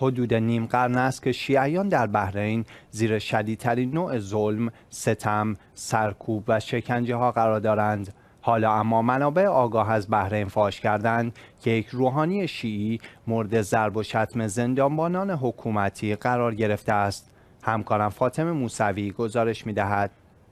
حدود نیم قرن است که شیعیان در بحرین زیر شدیدترین نوع ظلم، ستم، سرکوب و شکنجه ها قرار دارند. حالا اما منابع آگاه از بحرین فاش کردند که یک روحانی شیعی مورد ضرب و شتم زندانبانان حکومتی قرار گرفته است. همکارم فاطمه موسوی گزارش می‌دهد.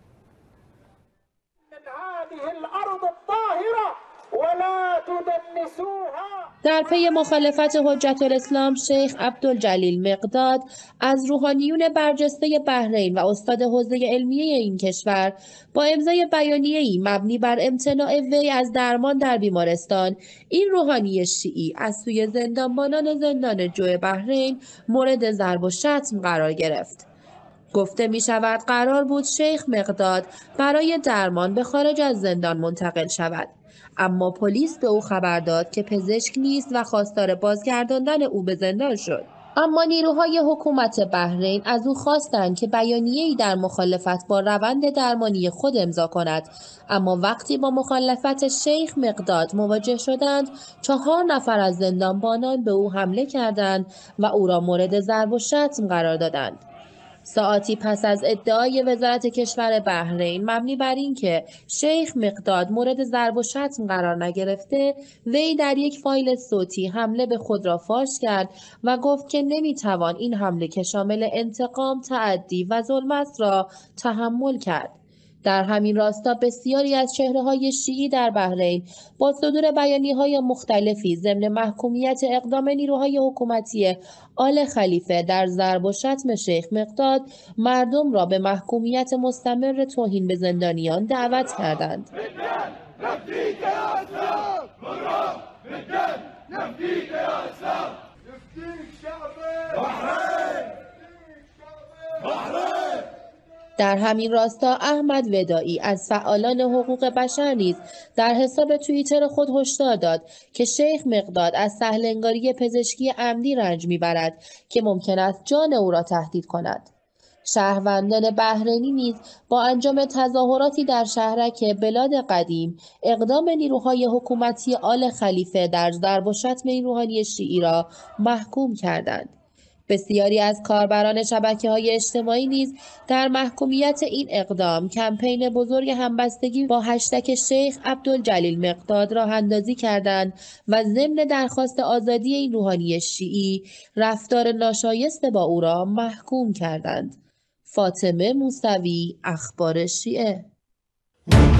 در پی مخالفت حجت الاسلام شیخ عبدالجلیل مقداد از روحانیون برجسته بحرین و استاد حوزه علمیه این کشور با امضای بیانیه‌ای مبنی بر امتناع وی از درمان در بیمارستان، این روحانی شیعی از سوی زندانبانان زندان جو بحرین مورد ضرب و شتم قرار گرفت. گفته می شود قرار بود شیخ مقداد برای درمان به خارج از زندان منتقل شود، اما پلیس به او خبر داد که پزشک نیست و خواستار بازگرداندن او به زندان شد. اما نیروهای حکومت بحرین از او خواستند که بیانیه‌ای در مخالفت با روند درمانی خود امضا کند، اما وقتی با مخالفت شیخ مقداد مواجه شدند 4 نفر از زندانبانان به او حمله کردند و او را مورد ضرب و شتم قرار دادند. ساعاتی پس از ادعای وزارت کشور بحرین مبنی بر اینکه شیخ مقداد مورد ضرب و شتم قرار نگرفته، وی در یک فایل صوتی حمله به خود را فاش کرد و گفت که نمیتوان این حمله که شامل انتقام، تعدی و ظلم است را تحمل کرد. در همین راستا بسیاری از چهره‌های شیعی در بحرین با صدور بیانیه‌های مختلفی ضمن محکومیت اقدام نیروهای حکومتی آل خلیفه در ضرب و شتم شیخ مقداد مردم را به محکومیت مستمر توهین به زندانیان دعوت کردند. در همین راستا احمد وداعی از فعالان حقوق بشر نیز در حساب توییتر خود هشدار داد که شیخ مقداد از سهل‌انگاری پزشکی عمدی رنج میبرد که ممکن است جان او را تهدید کند. شهروندان بحرینی نیز با انجام تظاهراتی در شهرک بلاد قدیم اقدام نیروهای حکومتی آل خلیفه در ضرب و شتم این روحانی شیعی را محکوم کردند. بسیاری از کاربران شبکه‌های اجتماعی نیز در محکومیت این اقدام کمپین بزرگ همبستگی با هشتگ شیخ عبدالجلیل مقداد راه اندازی کردند و ضمن درخواست آزادی این روحانی شیعی رفتار ناشایسته با او را محکوم کردند. فاطمه موسوی، اخبار شیعه.